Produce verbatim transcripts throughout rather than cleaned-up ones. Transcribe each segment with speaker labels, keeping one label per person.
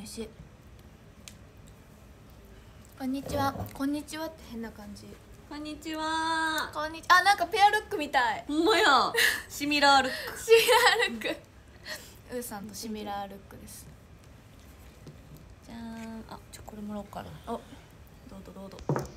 Speaker 1: 味しい。こんにちは。こんにちはって変な感じ。
Speaker 2: こんにちは。
Speaker 1: こんにちは。あ、なんかペアルックみたい。
Speaker 2: ほんまや。シミラールック。
Speaker 1: シミラールック。ウーさんとシミラールックです。じゃーん。あ、ちょこれもらおうかな。お、どうぞどうぞ。頑張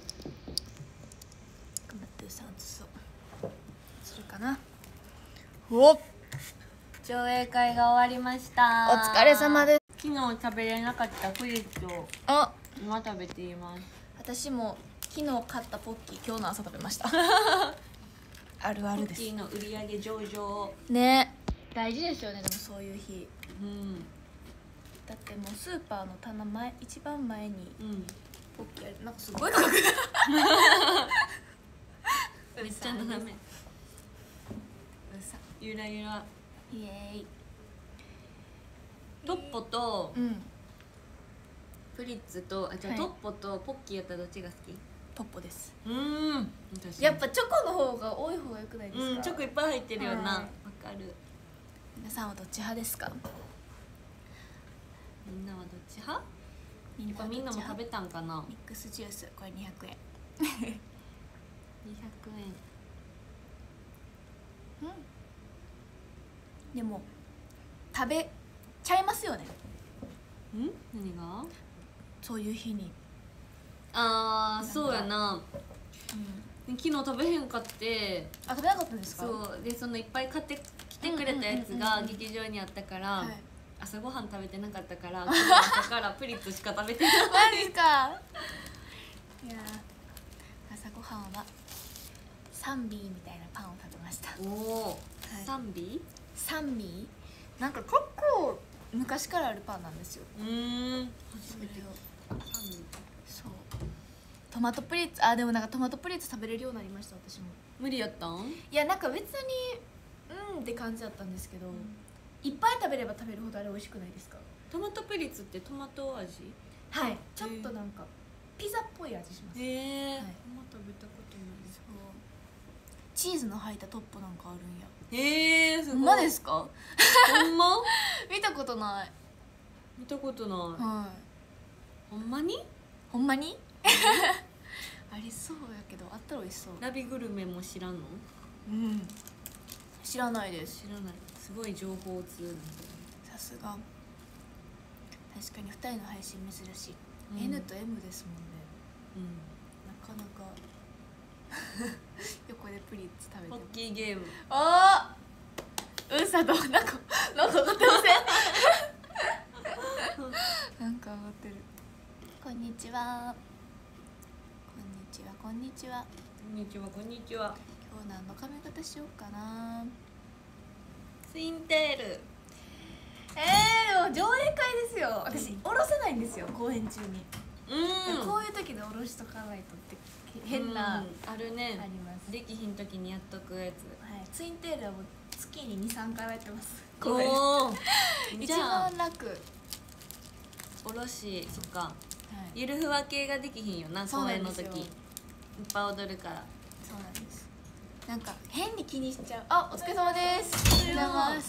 Speaker 1: ってウーさんとそうするかな。お、
Speaker 2: 上映会が終わりました。
Speaker 1: お疲れ様です。
Speaker 2: 昨日食べれなかったフリッツを
Speaker 1: あ、
Speaker 2: 今食べています。
Speaker 1: 私も昨日買ったポッキー今日の朝食べました。あるあるです。
Speaker 2: ポッキーの売り上げ上々
Speaker 1: ね、大事ですよね。でもそういう日、
Speaker 2: うん、
Speaker 1: だってもうスーパーの棚前一番前に
Speaker 2: うん、
Speaker 1: ポッキーある。なんかすごい高く
Speaker 2: めっちゃ斜め。
Speaker 1: うさ
Speaker 2: ゆらゆら。
Speaker 1: イエーイ。
Speaker 2: トッポと
Speaker 1: うん、
Speaker 2: フリッツとあじゃあ、
Speaker 1: はい、
Speaker 2: トッポとポッキーやったらどっちが好き？
Speaker 1: トッポです。
Speaker 2: うーん、
Speaker 1: やっぱチョコの方が多い方が良くないですか？
Speaker 2: うん、チョコいっぱい入ってるよな。わ、
Speaker 1: はい、
Speaker 2: かる。
Speaker 1: 皆さんはどっち派ですか？
Speaker 2: みんなはどっち派？
Speaker 1: みん
Speaker 2: やっぱみんなも食べたんかな。
Speaker 1: ミックスジュースこれにひゃくえん。
Speaker 2: にひゃくえん。
Speaker 1: うん。でも食べちゃいますよね。
Speaker 2: ん？何が？
Speaker 1: そういう日に。
Speaker 2: あー、そうやな。
Speaker 1: うん、
Speaker 2: 昨日食べへんかって。
Speaker 1: あ、食べなかったんですか？
Speaker 2: そうで、そのいっぱい買ってきてくれたやつが劇場にあったから、
Speaker 1: はい、
Speaker 2: 朝ごはん食べてなかったから昨日朝からプリッツしか食べてない。
Speaker 1: マジか。いやー、朝ごはんはサンビーみたいなパンを食べました。
Speaker 2: おお、
Speaker 1: はい、
Speaker 2: サンビ？
Speaker 1: サンビーなんか結構昔からあるパンなんですよ。
Speaker 2: うーん、
Speaker 1: それを
Speaker 2: サンビ。
Speaker 1: そう、トマトプリッツ、あ、でもなんかトマトプリッツ食べれるようになりました私も。
Speaker 2: 無理やったん？
Speaker 1: いや、なんか別にうんって感じだったんですけど、うん、いっぱい食べれば食べるほどあれ美味しくないですか？
Speaker 2: トマトプリッツってトマト味？
Speaker 1: はい、ちょっとなんかピザっぽい味します。
Speaker 2: へえ、はい、
Speaker 1: ト
Speaker 2: マ食べたことない。
Speaker 1: そう、チーズの入ったトッポなんかあるんや。
Speaker 2: へえ、すごい。
Speaker 1: ほんまですか？
Speaker 2: ほんま？
Speaker 1: 見たことない。
Speaker 2: 見たことない。
Speaker 1: はい。
Speaker 2: ほんまに？
Speaker 1: ほんまに？ありそうやけど、あったら美味しそう。
Speaker 2: ラビグルメも知らんの？
Speaker 1: うん、知らないです。
Speaker 2: 知らない。すごい情報通なんだ。
Speaker 1: さすが。確かにふたりの配信珍しい、うん、N と M ですもんね。うん、なかなか横でプリッツ食べて
Speaker 2: ポッキーゲーム。
Speaker 1: ああ、うんさとなんかなんか上がってません？なんか上がってる。こんにちは。こんにちは、こんにちは。
Speaker 2: こんにちは、こんにちは。
Speaker 1: 今日何の髪型しようかな。
Speaker 2: ツインテール。
Speaker 1: えー、でも上映会ですよ。私下ろせないんですよ、公演中に。
Speaker 2: うん、
Speaker 1: こういう時で下ろしとかないとって変な、
Speaker 2: あるね。
Speaker 1: あります。
Speaker 2: できひん時にやっとくやつ。
Speaker 1: はい、ツインテールはもう月にに、さんかいはやってます。
Speaker 2: おお。
Speaker 1: 一番楽。
Speaker 2: おろし、そっか。
Speaker 1: はい、
Speaker 2: ゆるふわ系ができひんよな、公演の時。いっぱい踊るから。
Speaker 1: そうなんです。なんか変に気にしちゃう。あ、お疲れ様です。おはようございます。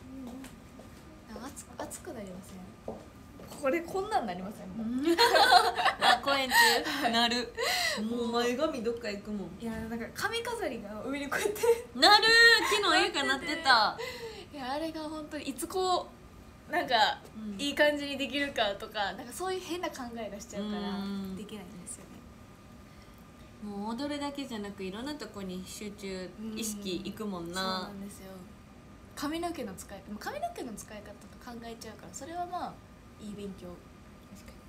Speaker 1: 暑く暑くなりません？これこんなんなりません？
Speaker 2: あ、公演中なる。もう前髪どっか行くもん。
Speaker 1: いや、なんか髪飾りが上にこうやって
Speaker 2: なる。昨日映画なってた。
Speaker 1: いや、あれが本当にいつこうなんか、うん、いい感じにできるかとか、なんかそういう変な考えがしちゃうからできないんですよね。
Speaker 2: もう踊るだけじゃなくいろんなとこに集中意識いくもんな。そう
Speaker 1: なんですよ。髪の毛の使い方、髪の毛の使い方とか考えちゃうから、それはまあいい勉強。確かに。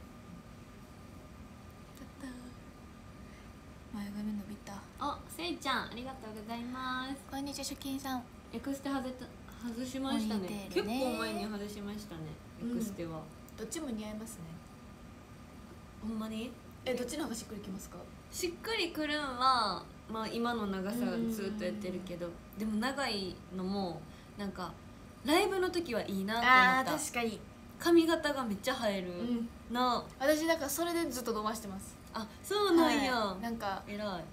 Speaker 1: たった前髪伸びた。
Speaker 2: あ、せいちゃんありがとうございます。
Speaker 1: こんにちは、初見さん。
Speaker 2: エクステ外れた外しましたね。ね、結構前に外しましたね、エクステは。
Speaker 1: どっちも似合いますね。
Speaker 2: ほんまに？
Speaker 1: え、どっちの方がしっくりきますか？
Speaker 2: しっくりくるんはまあ今の長さずっとやってるけど、でも長いのもなんかライブの時はいいなと思った。
Speaker 1: あー、確かに
Speaker 2: 髪型がめっちゃ映える、うん、な。
Speaker 1: 私だからそれでずっと伸ばしてます。
Speaker 2: あ、そうなんや、
Speaker 1: はい、なんか
Speaker 2: 偉い。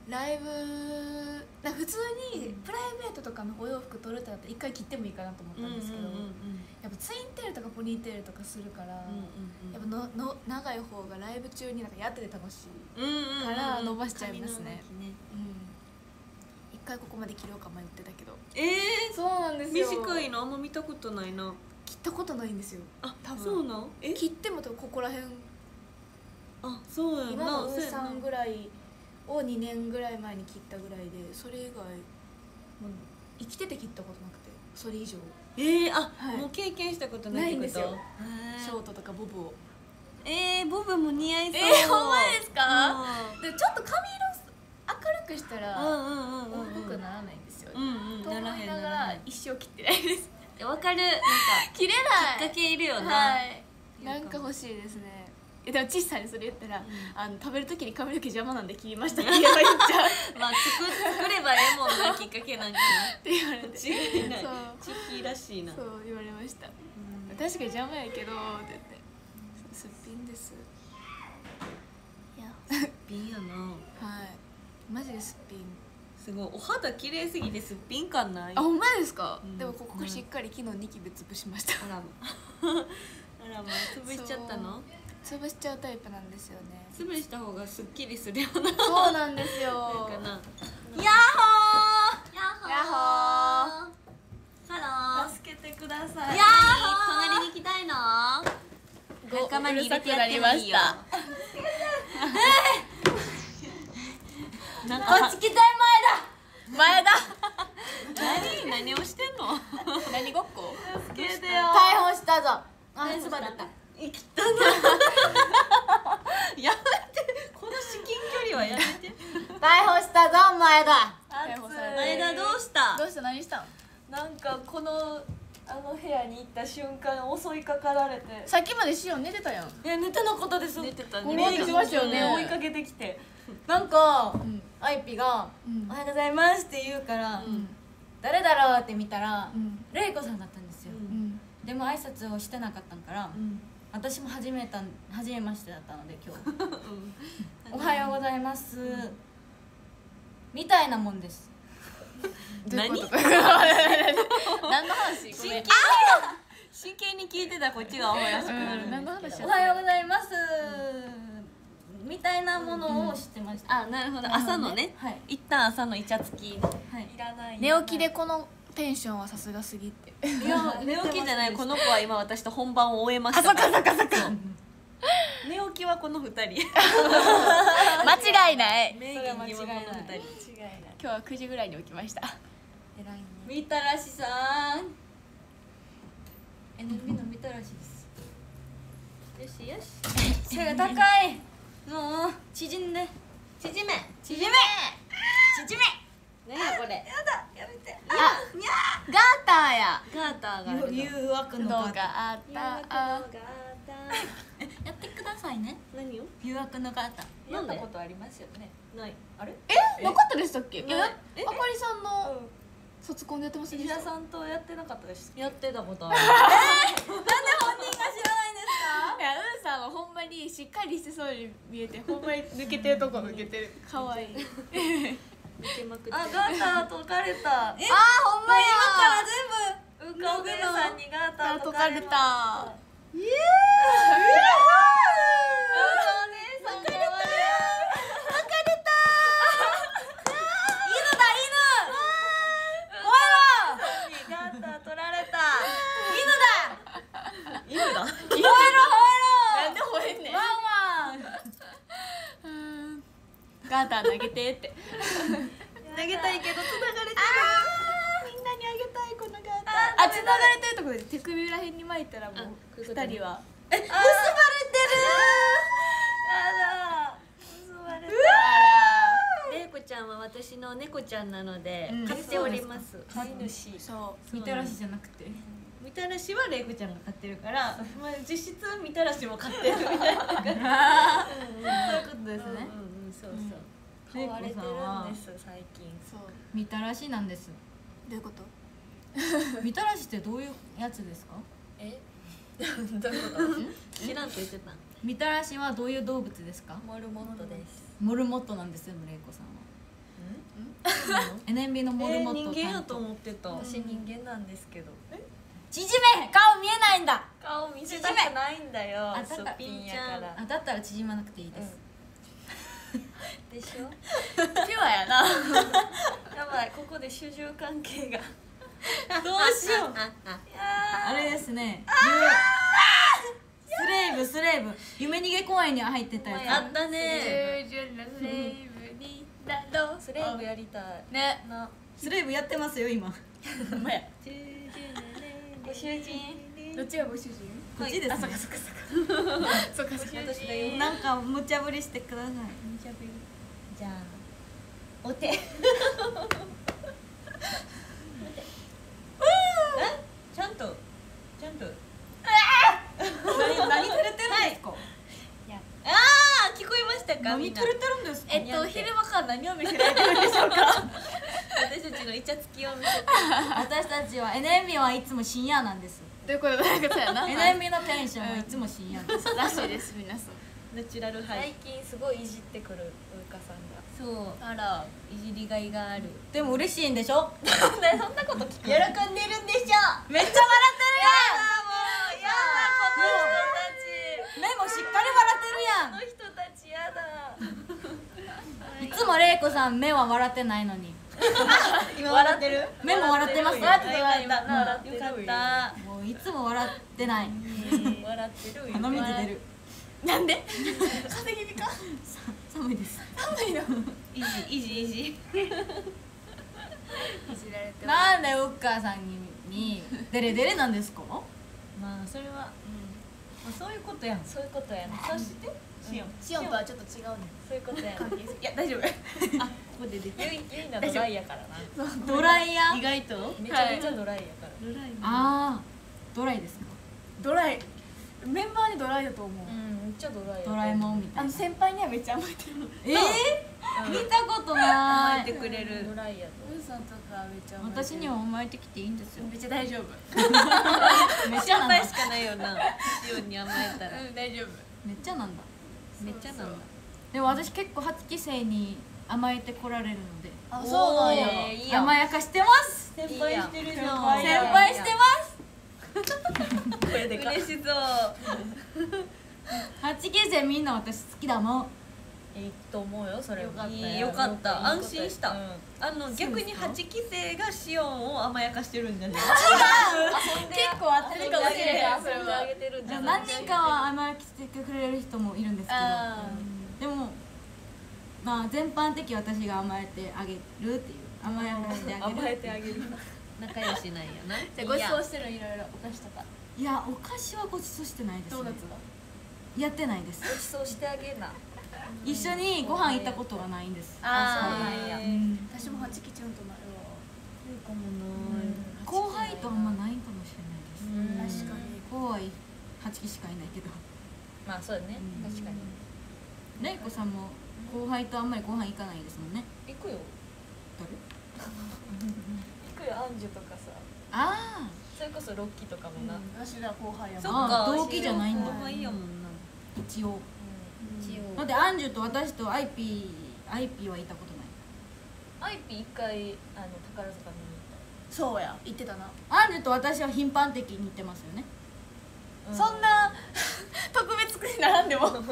Speaker 1: ライブなんか普通にプライベートとかのお洋服取るってなったら一回切ってもいいかなと思ったんですけど、やっぱツインテールとかポニーテールとかするから、やっぱのの長い方がライブ中になんかやってて楽しいから伸ばしちゃいますね。一回ここまで切ろうか迷ってたけど。
Speaker 2: えー、
Speaker 1: そうなんですよ。
Speaker 2: 短いのあんま見たことないな。
Speaker 1: 切ったことないんですよ。
Speaker 2: あ、多分そうなん？
Speaker 1: え？切ってもここら辺。
Speaker 2: あ、そうやな。
Speaker 1: 今のウーさんぐらいをにねんぐらい前に切ったぐらいで、それ以外もう生きてて切ったことなくて、それ以上。
Speaker 2: ええー、あ、はい、もう経験したことないってこと？ないんですよ。
Speaker 1: ショートとかボブを。
Speaker 2: えー、ボブも似合いそう。
Speaker 1: えー、ほんまですか？でちょっと髪色明るくしたら重くならないんですよ。うんうん。と思いながら一生切ってないです。
Speaker 2: わかる。なんか
Speaker 1: 切れない。
Speaker 2: きっかけいるよな。
Speaker 1: はい。なんか欲しいですね。え、でも小さいにそれ言ったら、うん、あの食べる時に髪の毛邪魔なんで切りましたって言えばいいんちゃう。
Speaker 2: まあ作作ればええもんな、きっかけなんかな
Speaker 1: って言われて
Speaker 2: 違いない。チキらしいな。
Speaker 1: そう言われました。うん、確かに邪魔やけどって言って、すっぴんです。いや
Speaker 2: すっぴんやな。
Speaker 1: はい。マジですっぴん。
Speaker 2: すごいお肌綺麗すぎてすっぴん感ない。
Speaker 1: あ、ほんまですか？うん、でもここしっかり昨日ニキビ潰しました。あらま
Speaker 2: あらま潰しちゃったの？
Speaker 1: 潰しちゃうタイプなんですよね。
Speaker 2: 潰した方がすっきりするような。
Speaker 1: そうなんですよ。
Speaker 2: なんかな。ヤッホーヤッホー
Speaker 1: ヤッホー。
Speaker 2: ハロー。
Speaker 1: 助けてください。
Speaker 2: ヤッホー。隣に行きたいの？仲間に入れてやってもいいよ。
Speaker 1: なんかこっち来たい前だ。前だ。
Speaker 2: 何何をしてんの？
Speaker 1: 何ごっこ？
Speaker 2: 助けてよ。
Speaker 1: 逮捕したぞ。あ、つばだった。
Speaker 2: 生きたな。やめて、この至近距離はやめて。
Speaker 1: 逮捕したぞ前田。
Speaker 2: 前田どうした？
Speaker 1: どうした？何したん？
Speaker 2: なんかこのあの部屋に行った瞬間襲いかかられて。
Speaker 1: さっきまでシオン寝てたやん。
Speaker 2: いや寝てなかったです。寝てたね。
Speaker 1: 寝てましたよね。
Speaker 2: 追いかけてきて。
Speaker 3: なんか、うん、アイピが、うん「おはようございます」って言うから、うん、誰だろうって見たら、うん、レイコさんだったんですよ、うん、でも挨拶をしてなかったから、うん、私も初めた初めましてだったので今日、うん、おはようございます、うん、みたいなもんです。
Speaker 2: 何？何の話？
Speaker 1: 真剣に
Speaker 2: 真剣に聞いてたこっちがお話しくなる。
Speaker 1: 何の話？
Speaker 3: おはようございます。みたいなものを知ってました。
Speaker 2: あ、なるほど。朝のね。はい。一旦朝のイチャつき。はい。いらない。
Speaker 1: 寝起きでこのテンションはさすがすぎって。
Speaker 2: いや、寝起きじゃない。この子は今私と本番を終えました。
Speaker 1: あ、そっかそっかそっか。
Speaker 2: 寝起きはこの二人。
Speaker 1: 間違いない。
Speaker 2: 名言にはこの二人。間違いない。
Speaker 1: 今日はくじぐらいに起きました。
Speaker 3: 偉いね。
Speaker 2: みたらしさん。エヌビー のみたらしです。よしよし。
Speaker 3: 背が高い。もう縮んで
Speaker 2: 縮め
Speaker 3: 縮め縮
Speaker 2: め。ねえこれ。や
Speaker 3: だやめて。
Speaker 1: あ、ガーターや。
Speaker 2: ガーターがある。
Speaker 3: 誘惑の
Speaker 1: ガーター。あった。
Speaker 2: や
Speaker 3: ってくださいね。
Speaker 2: 何を？
Speaker 3: 誘惑のガーター。
Speaker 2: やったことありますよね。ない。あれ？
Speaker 1: え？なかったでしたっけ？え？あかりさんの卒コンでやってますでし
Speaker 2: た？石田さんとやってなかったです。やってたことある。
Speaker 3: え？なんで本人が知らないんですか？
Speaker 1: いや、ウーさんはほんまにしっかりしてそうに見えて、ほんまに抜けてるとこ抜けてる。可愛い。抜
Speaker 2: けまくって。
Speaker 3: あ、ガーター解かれた。
Speaker 1: え？あ、ほんまや。
Speaker 3: 今から全部
Speaker 2: ウカオゲさんにガーター
Speaker 1: 解かれた。
Speaker 3: イエーイ。
Speaker 1: ガーター投げてって
Speaker 2: 投げたいけどつながれてる。みんなにあげたいこのガータ
Speaker 1: ー。あ、つながれてるところで手首らへんに巻いたらもう二人はえ、結ばれてる。
Speaker 3: やだ、結ばれた。
Speaker 2: レイコちゃんは私の猫ちゃんなので飼っております。飼い主。
Speaker 1: そう。
Speaker 3: みたらしじゃなくて。
Speaker 2: みたらしはレイコちゃんが飼ってるから、まあ実質みたらしも飼ってるみたいな。そういうことですね。そうそう。飼われてるんです最近。
Speaker 1: そう。
Speaker 3: みたらしなんです。
Speaker 1: どういうこと？
Speaker 3: みたらしってどういうやつですか？
Speaker 2: え？どういうこと？知らんと言ってた。
Speaker 3: みたらしはどういう動物ですか？
Speaker 2: モルモットです。
Speaker 3: モルモットなんですよ、レイコさんは。 エヌエムビー のモルモット
Speaker 2: 人間やと思ってた。
Speaker 4: 私人間なんですけど。
Speaker 3: 縮め顔見えないんだ。
Speaker 4: 顔見せたくないんだよ。
Speaker 3: あ
Speaker 4: すっぴんやから
Speaker 3: あだったら縮まなくていいです、
Speaker 4: でしょ。
Speaker 1: ピュアやな。
Speaker 4: やばい、ここで主従関係が。
Speaker 3: どうしようあれですねスレイブスレイブ夢逃げ公園に入ってたや
Speaker 2: あったね。
Speaker 1: 従順なスレイブになろう。
Speaker 4: スレイブやりたい
Speaker 1: ね。
Speaker 4: な。
Speaker 3: つスレイブやってますよ今こ
Speaker 1: ほんまや。
Speaker 4: ご主人。
Speaker 1: どっちがご主人？
Speaker 3: っちですね
Speaker 1: あ、そっかそっかそっか。そっかそっか。
Speaker 4: 私だよ。
Speaker 3: なんか無茶ぶりしてください
Speaker 4: じゃあお手。ちゃんとちゃんと。
Speaker 3: 何何照れてるんですか、
Speaker 2: ああ、聞こえましたか？みんな
Speaker 3: 何照れてるんですか、
Speaker 1: えっと昼間から何を見せられてるんでしょうか。
Speaker 2: 私たちのイチャつきを見せて。
Speaker 3: 私たちは エヌエムビー はいつも深夜なんです
Speaker 1: どういうことどういうことやな。
Speaker 3: エヌエムビー のテンションはいつも深夜です
Speaker 1: らしいです皆さん。
Speaker 2: ナチュラルハイ
Speaker 4: 最。近すごいいじってくるウーカさんが。
Speaker 2: そう。
Speaker 1: あら。
Speaker 2: いじりがいがある。
Speaker 3: でも嬉しいんでしょ
Speaker 4: ね、そんなこと聞く。
Speaker 2: 喜んでるんでしょ。
Speaker 3: めっちゃ笑ってる
Speaker 4: やだ、この人たち。
Speaker 3: やん目もしっかり笑
Speaker 4: この人たちやだ。
Speaker 3: ってるやんいつも玲子さん目は笑ってないのに
Speaker 2: 今笑ってる？
Speaker 3: 目も笑ってます
Speaker 2: 笑ってた笑ってた。
Speaker 4: 笑ってる
Speaker 2: よかった。
Speaker 3: もういつも笑ってない
Speaker 4: 笑ってるよ。
Speaker 3: 鼻水出る
Speaker 1: なんで？風邪気味か。
Speaker 3: さ寒いです
Speaker 1: 寒いの。
Speaker 2: イジイジイジ。
Speaker 1: いじられてる。
Speaker 3: なんでウッカーさんににデレデレなんですか
Speaker 2: まあそれは、うん、まあそういうことやん。
Speaker 4: そういうことやな。
Speaker 2: そしてシオン。
Speaker 1: シオンとはちょっと違うね。
Speaker 4: そういうことやな。
Speaker 1: 関係性。いや大丈夫。
Speaker 2: あ、ここで出て。
Speaker 4: ゆいゆいなドライやからな。
Speaker 3: ドライヤー
Speaker 2: 意外と
Speaker 4: めちゃめちゃドライやから。
Speaker 2: ドライ。
Speaker 3: ああドライですか
Speaker 1: ドライ。メンバーにドライだと思う。
Speaker 4: うん、めっちゃドライや。
Speaker 3: ドラえもんみたいな
Speaker 1: あの先輩にはめっちゃ甘えてる。
Speaker 3: えー、見たことない
Speaker 2: 甘えてくれる
Speaker 4: ドライやと。
Speaker 1: ウーさんとかめっちゃ甘えてる。
Speaker 3: 私には甘えてきていいんですよ
Speaker 1: めっちゃ大丈夫。
Speaker 3: めっちゃなんだ
Speaker 2: 心配しかないよな。シオンに甘えたら。
Speaker 1: うん大丈夫。
Speaker 3: めっちゃなんだ
Speaker 2: めっちゃなんだ。
Speaker 3: でも私結構はちき生に甘えてこられるので
Speaker 1: あそうなんや。
Speaker 2: おーいいやん
Speaker 3: 甘やかしてます
Speaker 2: 先輩してるじゃん。
Speaker 3: 先
Speaker 4: いいやん
Speaker 3: 輩してます
Speaker 4: 声でかい。
Speaker 2: 嬉しそう。
Speaker 3: はちき生みんな私好きだもん
Speaker 4: いいと思うよ、それは。
Speaker 2: いいよかった安心した
Speaker 4: うん
Speaker 2: あの逆にはちき生がシオンを甘やかしてるんじゃない？
Speaker 1: 結構合ってるかもしれない。それは
Speaker 4: 遊んであ。げてるんじゃない。
Speaker 3: 何人かは甘やかしてくれる人もいるんですけ
Speaker 1: あ
Speaker 3: どでもまあ全般的に私が甘えてあげるっていう甘やかしてあげる
Speaker 4: 甘えてあげる。
Speaker 2: 仲良しなんやな。
Speaker 1: じゃあごちそうしてるいろいろお菓子とか。
Speaker 3: いやお菓子はごちそうしてないです、ね、
Speaker 1: ドーナツは。
Speaker 3: やってないです
Speaker 4: ごちそうしてあげな。
Speaker 3: 一緒にご飯行ったことはないんです
Speaker 4: あそうなんや
Speaker 3: うん
Speaker 1: 私もはちきちゃんとなるわ。
Speaker 2: いいかもな。
Speaker 3: 後輩とあんまないかもしれないです
Speaker 1: 確かに。
Speaker 3: 後輩はちきしかいないけど
Speaker 4: まあそうだね、
Speaker 3: うん
Speaker 4: 確かに。
Speaker 3: れいこさんも後輩とあんまりご飯行かないですもんね
Speaker 4: 行くよ。
Speaker 3: 誰
Speaker 4: 行くよ、アンジュとかさ。
Speaker 3: あ
Speaker 4: それこそロッキーとかもな。
Speaker 1: 私ら後輩や
Speaker 2: そっ
Speaker 1: もん。
Speaker 2: か
Speaker 3: あ同期じゃないんだ
Speaker 2: 後輩やもんな。
Speaker 3: あ一応
Speaker 4: 一応
Speaker 3: だってアンジュと私とアイピーアイピーは行ったことない
Speaker 4: アイピー一回あの宝塚見に
Speaker 1: そうや言ってたな。
Speaker 3: アンジュと私は頻繁的に行ってますよね
Speaker 4: 行った。
Speaker 1: そんな特別に並んでも。
Speaker 3: だ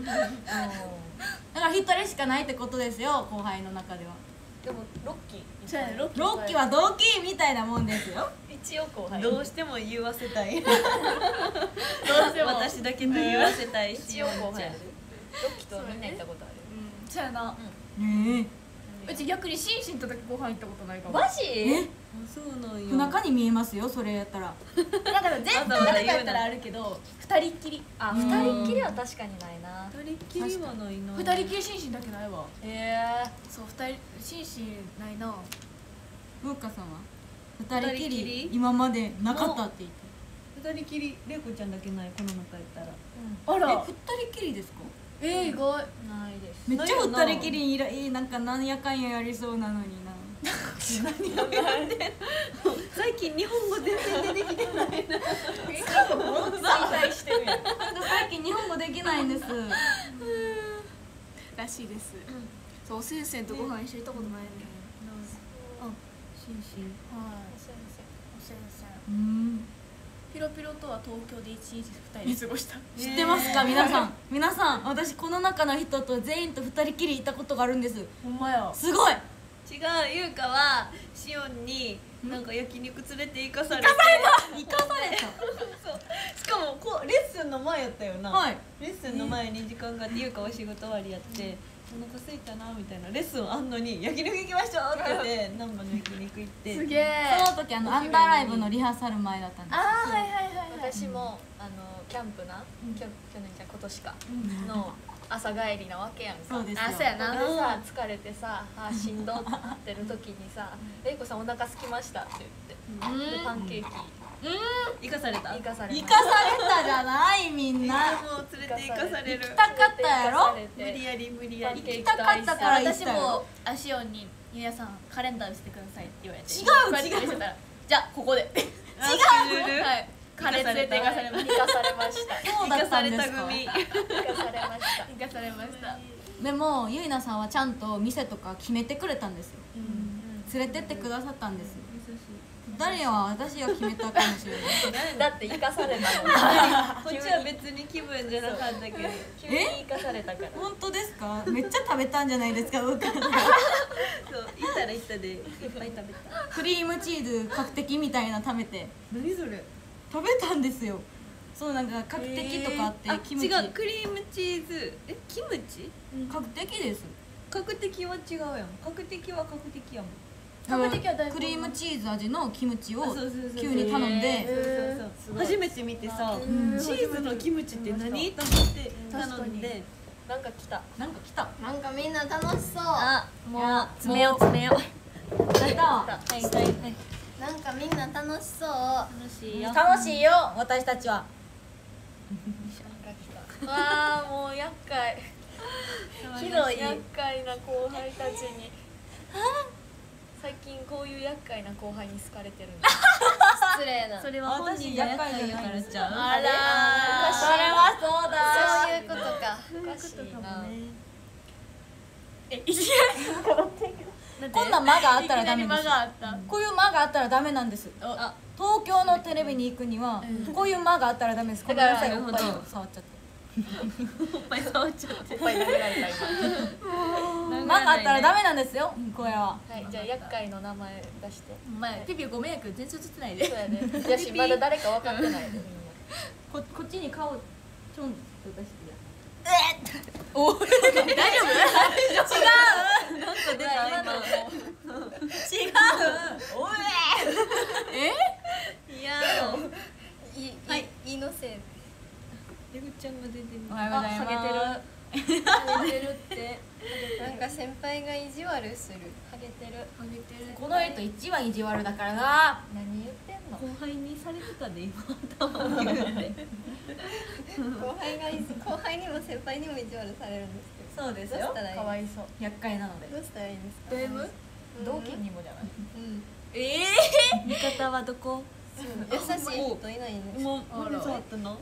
Speaker 3: から一人しかないってことですよ後輩の中では
Speaker 4: でもロッキー。
Speaker 1: そうやねロッキー。
Speaker 3: ロッキーは同期みたいなもんですよ
Speaker 4: 一応後輩。
Speaker 2: どうしても言わせたい。
Speaker 1: どうしても。
Speaker 2: 私だけと言わせたい
Speaker 4: 一
Speaker 2: シオンちゃん
Speaker 4: 応後輩や。で。ロッキーとはみんな行ったことある。
Speaker 1: うんそうやな。
Speaker 3: ね
Speaker 1: うち逆にシンシンとだけご飯行ったことないかも。
Speaker 4: マジ？
Speaker 3: ええ
Speaker 2: そうなんよ。
Speaker 3: 不仲に見えますよそれやったら
Speaker 1: だから全体とかやったらあるけど二人っきり。
Speaker 4: あ、
Speaker 3: うん
Speaker 4: 二人っきりは確かにないな。
Speaker 2: 二人っきりはないな。
Speaker 1: 二人きりシンシンだけないわ。
Speaker 4: へえ。
Speaker 1: そう二人シンシンないな。
Speaker 3: ふうかさんは二人き
Speaker 2: 二人きり
Speaker 3: り今までなかったって言って
Speaker 2: 二人きり玲子ちゃんだけないこの中やったら。
Speaker 1: あら。
Speaker 3: え二人きりですか
Speaker 1: えー、意外。
Speaker 4: ないです。
Speaker 3: めっちゃ
Speaker 2: ないよな
Speaker 3: 二人きりいらいいなんかなんやかんややりそうなのにな
Speaker 2: 最近日本語全然出てきてないな。
Speaker 4: 再開してるやん。
Speaker 3: なんか最近日本語できないんです
Speaker 1: らしいです。そう先生とご飯一緒に行ったことないね。
Speaker 2: しいし。
Speaker 1: はいお先生お先生
Speaker 3: うん。
Speaker 1: ピロピロとは東京で一日二人で過ごした
Speaker 3: 知ってますか皆さん。皆さん、私この中の人と全員と二人きりいたことがあるんです。
Speaker 1: ほんまや
Speaker 3: すごい。
Speaker 2: 違う、ゆうかはしおんになんか焼肉連れて行かされて
Speaker 3: 生かされた。
Speaker 2: そうしかもこうレッスンの前やったよな、
Speaker 3: はい。
Speaker 2: レッスンの前に時間があってゆうかは仕事終わりやって、お腹空いたなみたいなレッスンあんのに焼肉行きましょうって言って難波の焼肉行って
Speaker 1: すげえ
Speaker 3: その時あのアンダーライブのリハーサル前だったんです。
Speaker 1: ああはいはいはいはい
Speaker 4: 私もあのキャンプな、きょ去年じゃ今年か、の朝帰りなわけやんか。
Speaker 3: そうですよ。
Speaker 1: あそうやな
Speaker 4: でさ疲れてさあしんどってる時にさ「れいこさんお腹空きました」って言ってでパンケーキ
Speaker 2: 行かされた
Speaker 4: 行かされ
Speaker 3: 生かされたじゃないみんな。
Speaker 2: もう連れて行かされる
Speaker 3: 行きたかったやろ。
Speaker 2: 無理やり無理やり
Speaker 3: 行きたかったから行っ
Speaker 1: 私
Speaker 3: たよ。
Speaker 1: も足音に「ゆうやさんカレンダー見せてください」って言われて
Speaker 3: 違う
Speaker 1: こうやって見せたら「じゃあここで」違
Speaker 2: う
Speaker 1: はいカレー連れて行かされまし
Speaker 4: 行かされました
Speaker 3: そうだったんですか。
Speaker 2: 行かされた組
Speaker 4: 行かされました
Speaker 1: た行かされました
Speaker 3: でもゆいなさんはちゃんと店とか決めてくれたんですよ。連れてってくださったんですよ。誰は私が決めたかもしれない。
Speaker 4: だって行かされたの
Speaker 2: こっちは別に気分じゃなかったけど
Speaker 4: 急に行かされたから
Speaker 3: 本当ですか。めっちゃ食べたんじゃないですか。僕
Speaker 2: そう行ったら行ったでいっぱい食べた
Speaker 3: クリームチーズ角的みたいな食べて
Speaker 2: 何それ
Speaker 3: 食べたんですよ。そうなんか角的とかあって、
Speaker 2: あ
Speaker 3: キムチ。
Speaker 2: 違うクリームチーズえキムチ
Speaker 3: 角的です。
Speaker 2: 角的は違うやん角的は角的やもん
Speaker 1: 角的は大根
Speaker 3: クリームチーズ味のキムチを
Speaker 2: そうそうそうそう
Speaker 3: 急に頼んで、
Speaker 2: そうそうそう初めて見てさ
Speaker 3: ん
Speaker 2: チーズのキムチって何と思って頼んで
Speaker 4: なんか来た
Speaker 3: なんか来た。
Speaker 5: なんかみんな楽しそう。
Speaker 2: あもう詰めよう詰めよう
Speaker 3: 来た。
Speaker 2: はいはいはい
Speaker 5: なんかみんな楽しそう。
Speaker 2: 楽しいよ
Speaker 3: 楽しいよ私たちは。
Speaker 4: わあもう厄介ひどい厄介な後輩たちに最近こういう厄介な後輩に好かれてるんだ
Speaker 5: 失礼な。
Speaker 2: それは本人が厄介だからちゃう
Speaker 4: あらー
Speaker 3: それはそうだ。
Speaker 5: そういうことか。
Speaker 4: おかしいな
Speaker 1: えいき
Speaker 3: こんな間があったらダ
Speaker 1: なり間
Speaker 3: メです。
Speaker 1: があった
Speaker 3: こういう間があったらダメなんです。
Speaker 1: あ
Speaker 3: 東京のテレビに行くにはこういう間があったらダメです。ごめんなさい、おっぱいを触っちゃって。
Speaker 2: おっぱい触っちゃって
Speaker 4: おっぱい投げられた今
Speaker 3: 間があったらダメなんですよ。これは。
Speaker 4: はいじゃあ厄介の名前出して
Speaker 1: お前ピピご迷惑全然映ってないで
Speaker 4: そうやねやしまだ誰か分かってないでみんな
Speaker 3: ここっちに顔ちょんと出してや。
Speaker 1: 大丈夫
Speaker 2: なんか出た今
Speaker 3: 違う。おえ。
Speaker 2: いや
Speaker 5: い、
Speaker 2: はい
Speaker 5: い、いのせい。
Speaker 2: レグちゃんが出てる
Speaker 3: おはようございます。
Speaker 5: ハゲてるって。なんか先輩が意地悪する。
Speaker 4: ハゲてる
Speaker 1: ハゲてる
Speaker 3: この人一番意地悪だからな。
Speaker 4: 何言ってんの
Speaker 2: 後輩にされてたで今頭を言って
Speaker 5: 後輩がい後輩にも先輩にも意地悪されるんですけど。
Speaker 3: そうですよ
Speaker 5: どうした。らいい
Speaker 4: かわいそう
Speaker 3: 厄介なので。
Speaker 5: どうしたらいいんですか。
Speaker 1: ド M？
Speaker 5: うん
Speaker 4: 同期にもじゃない
Speaker 5: うん。
Speaker 1: ええ
Speaker 2: 味方はどこ
Speaker 5: 優しい人いないんです。
Speaker 2: もう何で触ったの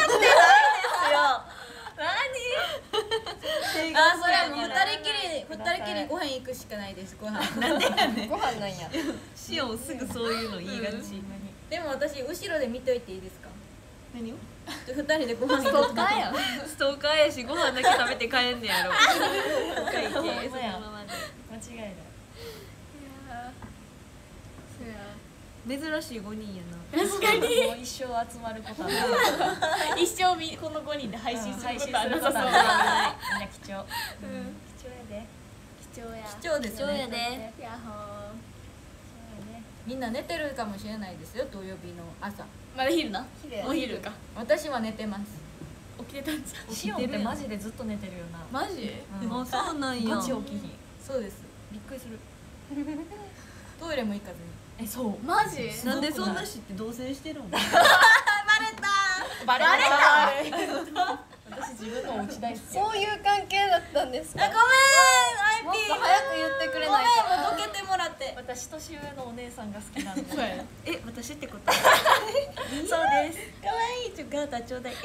Speaker 3: あ、それはもう二人きり二人きりご飯行くしかないです。ご飯。なんでやねん。
Speaker 5: ご飯なんや。
Speaker 2: シオンすぐそういうの言いがち
Speaker 3: でも私後ろで見といていいですか。
Speaker 2: 何を
Speaker 3: 二人でご飯行く。
Speaker 1: ストーカーやん
Speaker 2: ストーカーやしご飯だけ食べて帰んねやろ会計そのままで
Speaker 4: 間違いない
Speaker 2: 珍しいごにんや
Speaker 1: 確かに
Speaker 4: もう一生集まることはない
Speaker 1: 一生みこのごにんで配信することはなさそう
Speaker 4: みんな貴重
Speaker 1: うん
Speaker 4: 貴重やで
Speaker 1: 貴重や
Speaker 3: 貴重ですね。
Speaker 1: ヤッホ
Speaker 3: みんな寝てるかもしれないですよ。土曜日の朝。
Speaker 1: ーまだ昼な
Speaker 5: 綺麗
Speaker 1: お昼か
Speaker 3: 私は寝てます。
Speaker 1: 起きてたんじゃん
Speaker 4: シオンってマジでずっと寝てるよな
Speaker 1: マジ
Speaker 4: うん
Speaker 2: あそうなんや
Speaker 4: ガチ起きひん
Speaker 3: そうです。
Speaker 4: びっくりする
Speaker 3: トイレも行かずに。
Speaker 4: えそう
Speaker 1: マジ
Speaker 2: なんでそんな知って同棲してるの
Speaker 1: バレた
Speaker 4: 私自分のお家大好き
Speaker 5: そういう関係だったんですか。
Speaker 3: あ、ごめん、アイ
Speaker 5: もっ
Speaker 3: ピー。
Speaker 5: と早く言ってくれないと。
Speaker 3: ごめん、もうどけてもらって。
Speaker 4: 私年上のお姉さんが好きなんで
Speaker 1: そうやな
Speaker 2: え私ってことそうですかわいいちょガーターちょうだい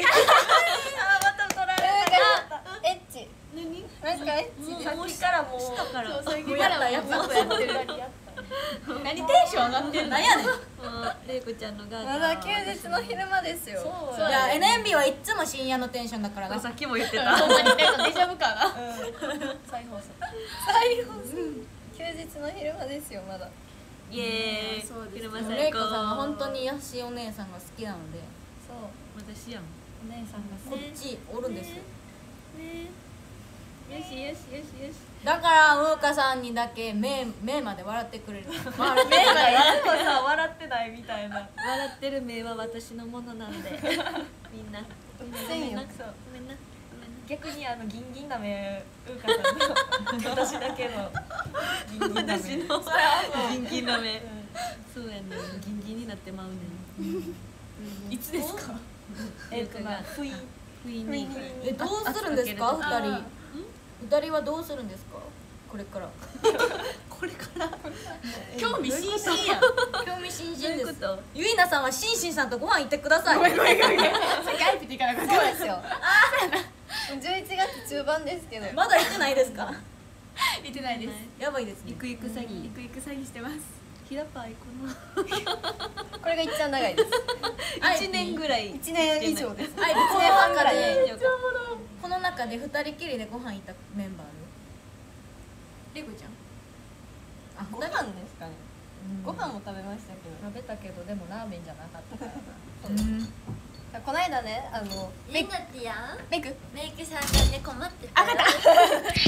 Speaker 5: エッチ。
Speaker 2: 何
Speaker 5: なんかエッチ。
Speaker 4: さっきからもう
Speaker 2: 下から
Speaker 1: そう最近
Speaker 4: もうやったやったやってるやった
Speaker 3: 何テンション上がってんの？なんやねん。
Speaker 2: れいこちゃんのが
Speaker 5: まだ休日の昼間ですよ。
Speaker 3: いや エヌエムビー はいっつも深夜のテンションだからな。
Speaker 2: さっきも言ってた。
Speaker 1: ほんまになんかデジャブかな。再放送。
Speaker 5: 再放送。休日の昼間ですよまだ。
Speaker 2: イエーイ。
Speaker 1: そうです
Speaker 2: 昼間
Speaker 3: レイ
Speaker 2: 最高。
Speaker 3: コさんは本当にヤシお姉さんが好きなので、
Speaker 5: そう
Speaker 2: 私やん。
Speaker 5: お姉さんが
Speaker 3: こっちおるんですよ。
Speaker 2: ね。よしよしよしよし。
Speaker 3: だからウーカさんにだけ目目まで笑ってくれる。
Speaker 2: 目がやっとさ笑ってないみたいな。笑ってる目は私のものなんで。みんな。ごめんな。そうごめんな。逆にあのギンギンな目ウーカさんの私だけのギンギンな目。私のギンギンな目。そうやね。ギンギンになってまうね。
Speaker 1: いつですか？
Speaker 2: えっとな不意不意に。
Speaker 3: えどうするんですか二人？二人はどうするんですか？これから。
Speaker 2: これから
Speaker 1: 興味津々やん。
Speaker 3: 興味津々です。
Speaker 2: どういうこと？
Speaker 3: ゆいなさんはシンシンさんとご飯行ってください。
Speaker 1: ごめんごめんごめん。さっきアイピって行かなかった。
Speaker 5: そうですよ。じゅういちがつ中盤ですけど。
Speaker 3: まだ行ってないですか？
Speaker 1: 行ってないです。
Speaker 3: やばいですね。
Speaker 2: 行く行く詐欺。
Speaker 1: 行く行く詐欺してます。
Speaker 2: ひらぱいこの
Speaker 5: これが一番長いです。
Speaker 2: 一年ぐらい。
Speaker 5: 一年以上です。
Speaker 3: はい、この中でこの中で二人きりでご飯行ったメンバーある？
Speaker 1: レイコちゃん。
Speaker 5: あ、ご飯ですかね。ご飯も食べましたけど。
Speaker 4: 食べたけどでもラーメンじゃなかったからな。
Speaker 3: うん
Speaker 5: この間ね、あの
Speaker 6: メイクってやん
Speaker 5: メイク
Speaker 6: メイクさんがね困ってた。
Speaker 1: あ、分かった。ごめんなさい。思ってくれていい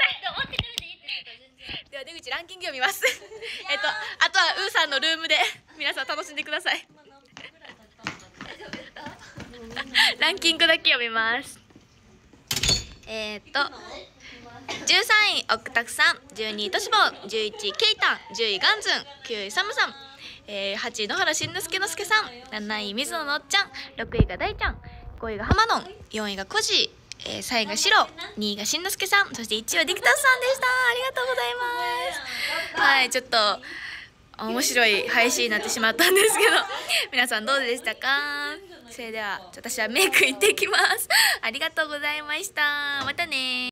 Speaker 1: ってでは出口ランキング読みます。えっとあとはウーさんのルームで皆さん楽しんでください。ランキングだけ読みます。えー、っとじゅうさんい奥拓さん、じゅうにいとしぼう、じゅういちいケイタン、じゅういガンズン、きゅういサムさん、えー、はちい野原しんのすけのすけさん、なない水野のおっちゃん、ろくいが大ちゃん、ごいが浜野ん、よんいがコジー、えー、さんいがシロ、にいがしんのすけさん、そしていちいはディクタスさんでした。ありがとうございます。はい、ちょっと面白い配信になってしまったんですけど皆さんどうでしたか？それでは私はメイク行ってきます。ありがとうございました。またね。